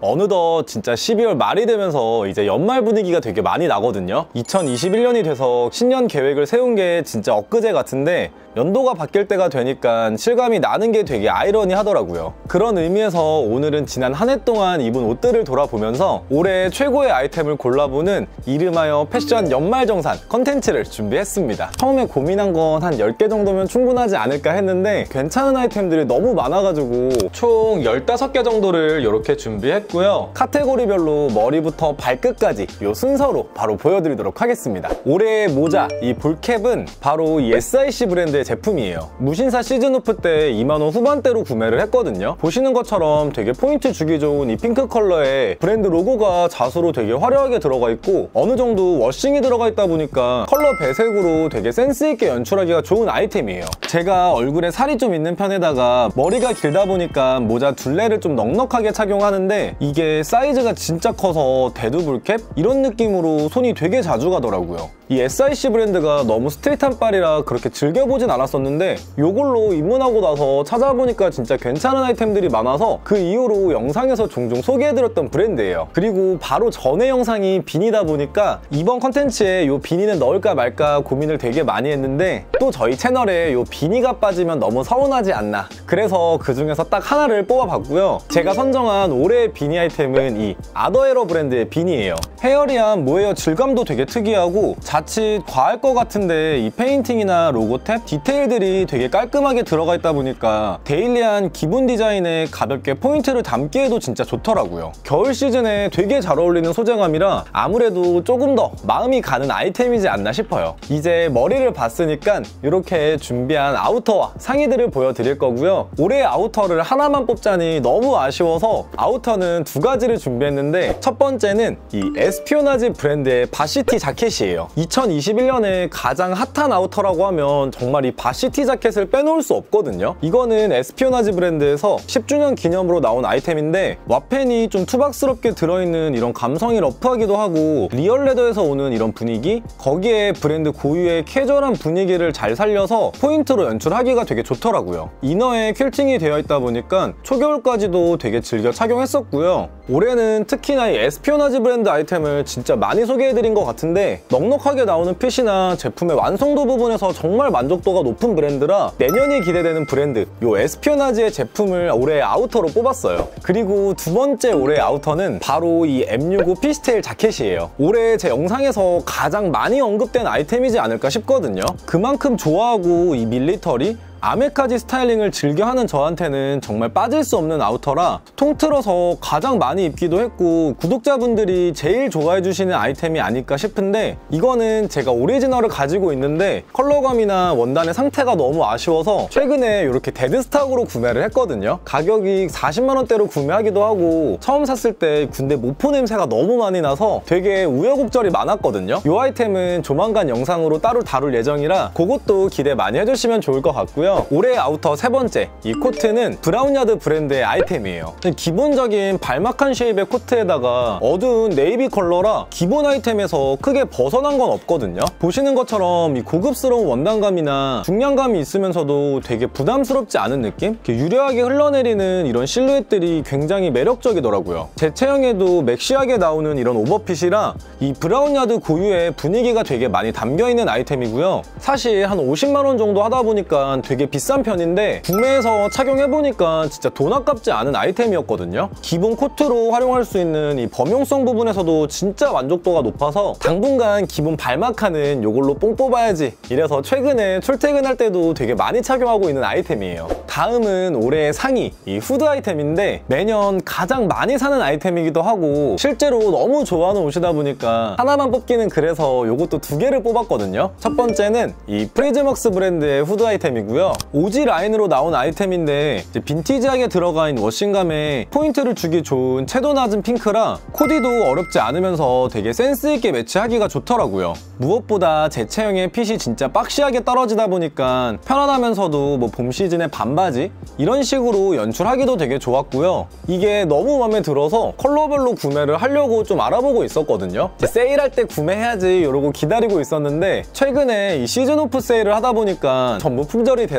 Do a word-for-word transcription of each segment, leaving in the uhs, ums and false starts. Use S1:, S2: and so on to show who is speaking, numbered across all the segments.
S1: 어느덧 진짜 십이월 말이 되면서 이제 연말 분위기가 되게 많이 나거든요. 이천이십일 년이 돼서 신년 계획을 세운 게 진짜 엊그제 같은데 연도가 바뀔 때가 되니까 실감이 나는 게 되게 아이러니하더라고요. 그런 의미에서 오늘은 지난 한 해 동안 입은 옷들을 돌아보면서 올해 최고의 아이템을 골라보는 이름하여 패션 연말정산 컨텐츠를 준비했습니다. 처음에 고민한 건 한 열 개 정도면 충분하지 않을까 했는데 괜찮은 아이템들이 너무 많아가지고 총 열다섯 개 정도를 이렇게 준비했고요. 카테고리별로 머리부터 발끝까지 이 순서로 바로 보여드리도록 하겠습니다. 올해의 모자, 이 볼캡은 바로 이 에스아이씨 브랜드의 제품이에요. 무신사 시즌오프 때 이만 원 후반대로 구매를 했거든요. 보시는 것처럼 되게 포인트 주기 좋은 이 핑크 컬러에 브랜드 로고가 자수로 되게 화려하게 들어가 있고 어느 정도 워싱이 들어가 있다 보니까 컬러 배색으로 되게 센스 있게 연출하기가 좋은 아이템이에요. 제가 얼굴에 살이 좀 있는 편에다가 머리가 길다 보니까 모자 둘레를 좀 넉넉하게 착용하는데 이게 사이즈가 진짜 커서 대두 볼캡? 이런 느낌으로 손이 되게 자주 가더라고요. 이 에스아이씨 브랜드가 너무 스트레이트한 빨이라 그렇게 즐겨보진 않았었는데 이걸로 입문하고 나서 찾아보니까 진짜 괜찮은 아이템들이 많아서 그 이후로 영상에서 종종 소개해드렸던 브랜드예요. 그리고 바로 전에 영상이 비니다 보니까 이번 컨텐츠에 이 비니는 넣을까 말까 고민을 되게 많이 했는데 또 저희 채널에 이 비니가 빠지면 너무 서운하지 않나, 그래서 그 중에서 딱 하나를 뽑아봤고요. 제가 선정한 올해의 비니 아이템은 이 아더에러 브랜드의 비니예요. 헤어리한 모헤어 질감도 되게 특이하고 자칫 과할 것 같은데 이 페인팅이나 로고 탭, 디테일들이 되게 깔끔하게 들어가 있다 보니까 데일리한 기본 디자인에 가볍게 포인트를 담기에도 진짜 좋더라고요. 겨울 시즌에 되게 잘 어울리는 소재감이라 아무래도 조금 더 마음이 가는 아이템이지 않나 싶어요. 이제 머리를 봤으니까 이렇게 준비한 아우터와 상의들을 보여드릴 거고요. 올해의 아우터를 하나만 뽑자니 너무 아쉬워서 아우터는 두 가지를 준비했는데 첫 번째는 이 에스피오나지 브랜드의 바시티 자켓이에요. 이천이십일 년에 가장 핫한 아우터라고 하면 정말 이 바시티 자켓을 빼놓을 수 없거든요. 이거는 에스피오나지 브랜드에서 십 주년 기념으로 나온 아이템인데 와펜이 좀 투박스럽게 들어있는 이런 감성이 러프하기도 하고 리얼 레더에서 오는 이런 분위기, 거기에 브랜드 고유의 캐주얼한 분위기를 잘 살려서 포인트로 연출하기가 되게 좋더라고요. 이너에 퀼팅이 되어 있다 보니까 초겨울까지도 되게 즐겨 착용했었고요. 올해는 특히나 이 에스피오나지 브랜드 아이템을 진짜 많이 소개해드린 것 같은데 넉넉하게 나오는 핏이나 제품의 완성도 부분에서 정말 만족도가 높은 브랜드라 내년이 기대되는 브랜드, 요 에스피오나지의 제품을 올해의 아우터로 뽑았어요. 그리고 두 번째 올해의 아우터는 바로 이 엠 육십오 피스테일 자켓이에요. 올해 제 영상에서 가장 많이 언급된 아이템이지 않을까 싶거든요. 그만큼 좋아하고 이 밀리터리, 아메카지 스타일링을 즐겨하는 저한테는 정말 빠질 수 없는 아우터라 통틀어서 가장 많이 입기도 했고 구독자분들이 제일 좋아해 주시는 아이템이 아닐까 싶은데 이거는 제가 오리지널을 가지고 있는데 컬러감이나 원단의 상태가 너무 아쉬워서 최근에 이렇게 데드스탁으로 구매를 했거든요. 가격이 사십만 원대로 구매하기도 하고 처음 샀을 때 군대 모포 냄새가 너무 많이 나서 되게 우여곡절이 많았거든요. 이 아이템은 조만간 영상으로 따로 다룰 예정이라 그것도 기대 많이 해주시면 좋을 것 같고요. 올해의 아우터 세 번째, 이 코트는 브라운야드 브랜드의 아이템이에요. 기본적인 발막한 쉐입의 코트에다가 어두운 네이비 컬러라 기본 아이템에서 크게 벗어난 건 없거든요. 보시는 것처럼 이 고급스러운 원단감이나 중량감이 있으면서도 되게 부담스럽지 않은 느낌? 이렇게 유려하게 흘러내리는 이런 실루엣들이 굉장히 매력적이더라고요. 제 체형에도 맥시하게 나오는 이런 오버핏이라 이 브라운야드 고유의 분위기가 되게 많이 담겨있는 아이템이고요. 사실 한 오십만 원 정도 하다 보니까 되게 비싼 편인데 구매해서 착용해보니까 진짜 돈 아깝지 않은 아이템이었거든요. 기본 코트로 활용할 수 있는 이 범용성 부분에서도 진짜 만족도가 높아서 당분간 기본 발막하는 이걸로 뽕 뽑아야지 이래서 최근에 출퇴근할 때도 되게 많이 착용하고 있는 아이템이에요. 다음은 올해의 상의, 이 후드 아이템인데 매년 가장 많이 사는 아이템이기도 하고 실제로 너무 좋아하는 옷이다 보니까 하나만 뽑기는 그래서 이것도 두 개를 뽑았거든요. 첫 번째는 이 프리즈먹스 브랜드의 후드 아이템이고요. 오지 라인으로 나온 아이템인데 이제 빈티지하게 들어가 있는 워싱감에 포인트를 주기 좋은 채도 낮은 핑크라 코디도 어렵지 않으면서 되게 센스있게 매치하기가 좋더라고요. 무엇보다 제 체형에 핏이 진짜 박시하게 떨어지다 보니까 편안하면서도 뭐 봄 시즌에 반바지 이런 식으로 연출하기도 되게 좋았고요. 이게 너무 마음에 들어서 컬러별로 구매를 하려고 좀 알아보고 있었거든요. 이제 세일할 때 구매해야지 이러고 기다리고 있었는데 최근에 이 시즌오프 세일을 하다 보니까 전부 품절이 돼서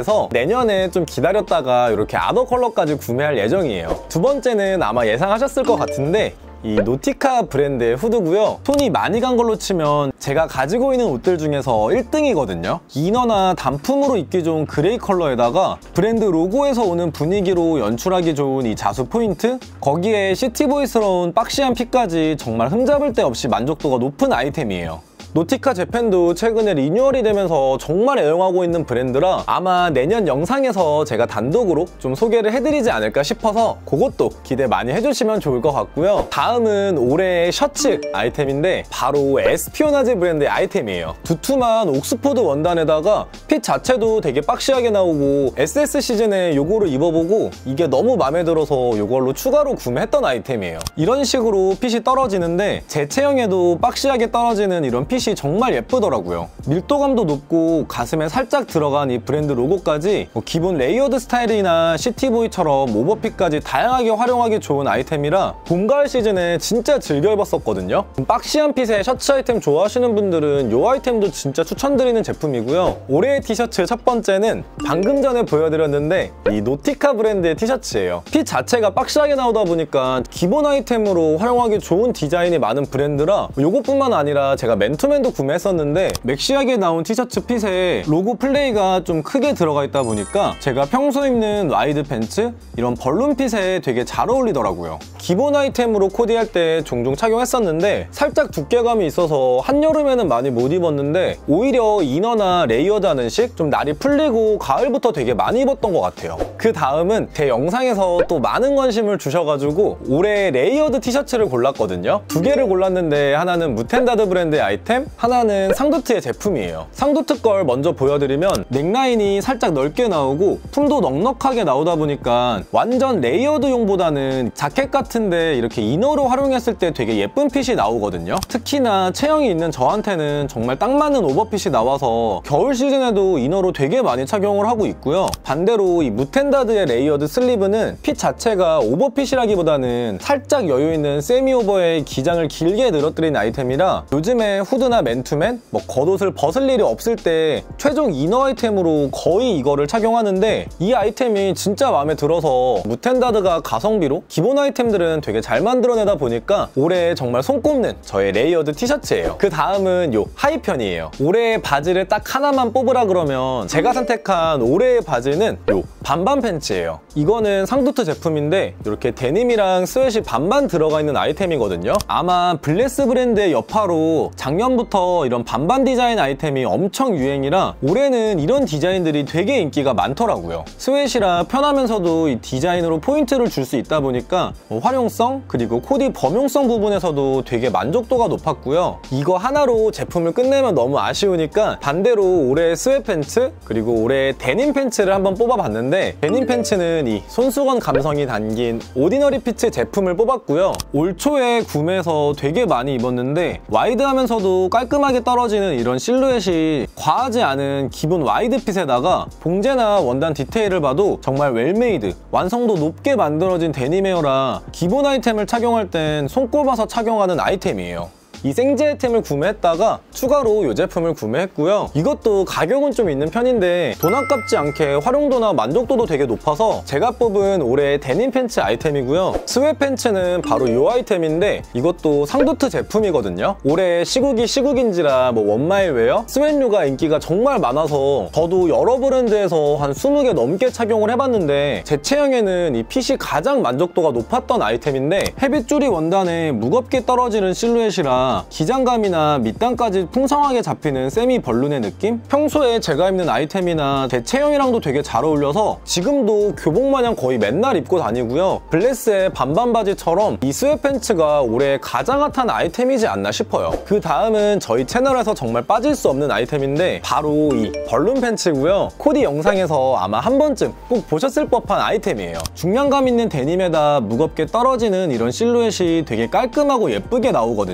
S1: 같아서 내년에 좀 기다렸다가 이렇게 아더 컬러까지 구매할 예정이에요. 두 번째는 아마 예상하셨을 것 같은데 이 노티카 브랜드의 후드고요. 손이 많이 간 걸로 치면 제가 가지고 있는 옷들 중에서 일 등이거든요. 이너나 단품으로 입기 좋은 그레이 컬러에다가 브랜드 로고에서 오는 분위기로 연출하기 좋은 이 자수 포인트, 거기에 시티보이스러운 박시한 핏까지 정말 흠잡을 데 없이 만족도가 높은 아이템이에요. 노티카 재팬도 최근에 리뉴얼이 되면서 정말 애용하고 있는 브랜드라 아마 내년 영상에서 제가 단독으로 좀 소개를 해드리지 않을까 싶어서 그것도 기대 많이 해주시면 좋을 것 같고요. 다음은 올해의 셔츠 아이템인데 바로 에스피오나즈 브랜드의 아이템이에요. 두툼한 옥스포드 원단에다가 핏 자체도 되게 박시하게 나오고 에스에스 시즌에 요거를 입어보고 이게 너무 마음에 들어서 요걸로 추가로 구매했던 아이템이에요. 이런 식으로 핏이 떨어지는데 제 체형에도 박시하게 떨어지는 이런 핏이 정말 예쁘더라고요. 밀도감도 높고 가슴에 살짝 들어간 이 브랜드 로고까지 뭐 기본 레이어드 스타일이나 시티보이처럼 오버핏까지 다양하게 활용하기 좋은 아이템이라 봄, 가을 시즌에 진짜 즐겨 입었었거든요. 박시한 핏의 셔츠 아이템 좋아하시는 분들은 이 아이템도 진짜 추천드리는 제품이고요. 올해의 티셔츠 첫 번째는 방금 전에 보여드렸는데 이 노티카 브랜드의 티셔츠예요. 핏 자체가 박시하게 나오다 보니까 기본 아이템으로 활용하기 좋은 디자인이 많은 브랜드라 이것뿐만 아니라 제가 맨투맨 맨도 구매했었는데 맥시하게 나온 티셔츠 핏에 로고 플레이가 좀 크게 들어가 있다 보니까 제가 평소 입는 와이드 팬츠, 이런 벌룬 핏에 되게 잘 어울리더라고요. 기본 아이템으로 코디할 때 종종 착용했었는데 살짝 두께감이 있어서 한여름에는 많이 못 입었는데 오히려 이너나 레이어드하는 식 좀 날이 풀리고 가을부터 되게 많이 입었던 것 같아요. 그 다음은 제 영상에서 또 많은 관심을 주셔가지고 올해 레이어드 티셔츠를 골랐거든요. 두 개를 골랐는데 하나는 무텐다드 브랜드의 아이템, 하나는 상도트의 제품이에요. 상도트 걸 먼저 보여드리면 넥라인이 살짝 넓게 나오고 품도 넉넉하게 나오다 보니까 완전 레이어드용보다는 자켓 같은데 이렇게 이너로 활용했을 때 되게 예쁜 핏이 나오거든요. 특히나 체형이 있는 저한테는 정말 딱 맞는 오버핏이 나와서 겨울 시즌에도 이너로 되게 많이 착용을 하고 있고요. 반대로 이 무텐다드의 레이어드 슬리브는 핏 자체가 오버핏이라기보다는 살짝 여유있는 세미오버의 기장을 길게 늘어뜨린 아이템이라 요즘에 후드나 맨투맨, 뭐 겉옷을 벗을 일이 없을 때 최종 이너 아이템으로 거의 이거를 착용하는데 이 아이템이 진짜 마음에 들어서 무텐다드가 가성비로 기본 아이템들은 되게 잘 만들어내다 보니까 올해 정말 손꼽는 저의 레이어드 티셔츠예요. 그 다음은 요 하이편이에요. 올해의 바지를 딱 하나만 뽑으라 그러면 제가 선택한 올해의 바지는 요 반반 팬츠예요. 이거는 상도트 제품인데 이렇게 데님이랑 스웨시 반반 들어가 있는 아이템이거든요. 아마 블레스 브랜드의 여파로 작년부터 이런 반반 디자인 아이템이 엄청 유행이라 올해는 이런 디자인들이 되게 인기가 많더라고요. 스웨시라 편하면서도 이 디자인으로 포인트를 줄 수 있다 보니까 뭐 활용성 그리고 코디 범용성 부분에서도 되게 만족도가 높았고요. 이거 하나로 제품을 끝내면 너무 아쉬우니까 반대로 올해 스웨 팬츠 그리고 올해 데님 팬츠를 한번 뽑아봤는데 데님 팬츠는 이 손수건 감성이 담긴 오디너리 피츠 제품을 뽑았고요. 올 초에 구매해서 되게 많이 입었는데 와이드하면서도 깔끔하게 떨어지는 이런 실루엣이 과하지 않은 기본 와이드 핏에다가 봉제나 원단 디테일을 봐도 정말 웰메이드, 완성도 높게 만들어진 데님웨어라 기본 아이템을 착용할 땐 손꼽아서 착용하는 아이템이에요. 이 생지 아이템을 구매했다가 추가로 이 제품을 구매했고요. 이것도 가격은 좀 있는 편인데 돈 아깝지 않게 활용도나 만족도도 되게 높아서 제가 뽑은 올해 데님 팬츠 아이템이고요. 스웨 팬츠는 바로 이 아이템인데 이것도 상도트 제품이거든요. 올해 시국이 시국인지라 뭐 원마일 웨어, 스웨류가 인기가 정말 많아서 저도 여러 브랜드에서 한 스무 개 넘게 착용을 해봤는데 제 체형에는 이 핏이 가장 만족도가 높았던 아이템인데 헤비줄이 원단에 무겁게 떨어지는 실루엣이라 기장감이나 밑단까지 풍성하게 잡히는 세미 벌룬의 느낌? 평소에 제가 입는 아이템이나 제 체형이랑도 되게 잘 어울려서 지금도 교복 마냥 거의 맨날 입고 다니고요. 블레스의 반반 바지처럼 이 스웨 팬츠가 올해 가장 핫한 아이템이지 않나 싶어요. 그 다음은 저희 채널에서 정말 빠질 수 없는 아이템인데 바로 이 벌룬 팬츠고요. 코디 영상에서 아마 한 번쯤 꼭 보셨을 법한 아이템이에요. 중량감 있는 데님에다 무겁게 떨어지는 이런 실루엣이 되게 깔끔하고 예쁘게 나오거든요.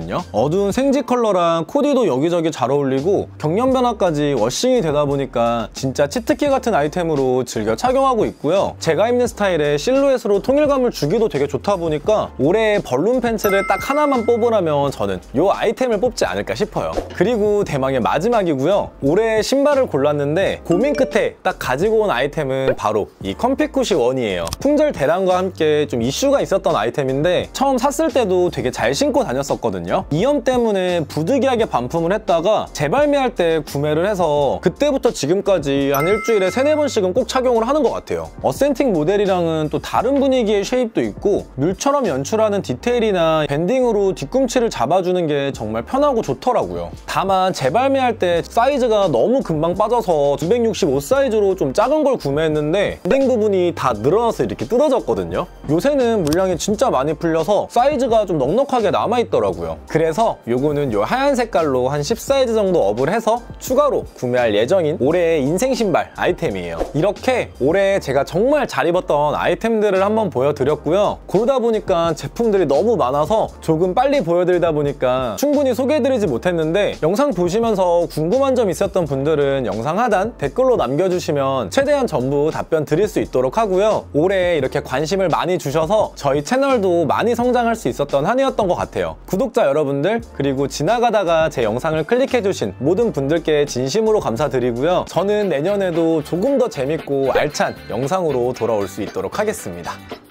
S1: 어두운 생지 컬러랑 코디도 여기저기 잘 어울리고 경련 변화까지 워싱이 되다 보니까 진짜 치트키 같은 아이템으로 즐겨 착용하고 있고요. 제가 입는 스타일의 실루엣으로 통일감을 주기도 되게 좋다 보니까 올해의 벌룬 팬츠를 딱 하나만 뽑으라면 저는 이 아이템을 뽑지 않을까 싶어요. 그리고 대망의 마지막이고요. 올해 신발을 골랐는데 고민 끝에 딱 가지고 온 아이템은 바로 이 컴피쿠시 원이에요. 품절 대란과 함께 좀 이슈가 있었던 아이템인데 처음 샀을 때도 되게 잘 신고 다녔었거든요. 이염 때문에 부득이하게 반품을 했다가 재발매할 때 구매를 해서 그때부터 지금까지 한 일주일에 세네 번씩은 꼭 착용을 하는 것 같아요. 어센틱 모델이랑은 또 다른 분위기의 쉐입도 있고 물처럼 연출하는 디테일이나 밴딩으로 뒤꿈치를 잡아주는 게 정말 편하고 좋더라고요. 다만 재발매할 때 사이즈가 너무 금방 빠져서 이백육십오 사이즈로 좀 작은 걸 구매했는데 밴딩 부분이 다 늘어나서 이렇게 뜯어졌거든요. 요새는 물량이 진짜 많이 풀려서 사이즈가 좀 넉넉하게 남아있더라고요. 그래서 요거는 요 하얀 색깔로 한 십 사이즈 정도 업을 해서 추가로 구매할 예정인 올해의 인생 신발 아이템이에요. 이렇게 올해 제가 정말 잘 입었던 아이템들을 한번 보여드렸고요. 고르다 보니까 제품들이 너무 많아서 조금 빨리 보여드리다 보니까 충분히 소개해드리지 못했는데 영상 보시면서 궁금한 점 있었던 분들은 영상 하단 댓글로 남겨주시면 최대한 전부 답변 드릴 수 있도록 하고요. 올해 이렇게 관심을 많이 주셔서 저희 채널도 많이 성장할 수 있었던 한 해였던 것 같아요. 구독자 여러분들 그리고 지나가다가 제 영상을 클릭해주신 모든 분들께 진심으로 감사드리고요. 저는 내년에도 조금 더 재밌고 알찬 영상으로 돌아올 수 있도록 하겠습니다.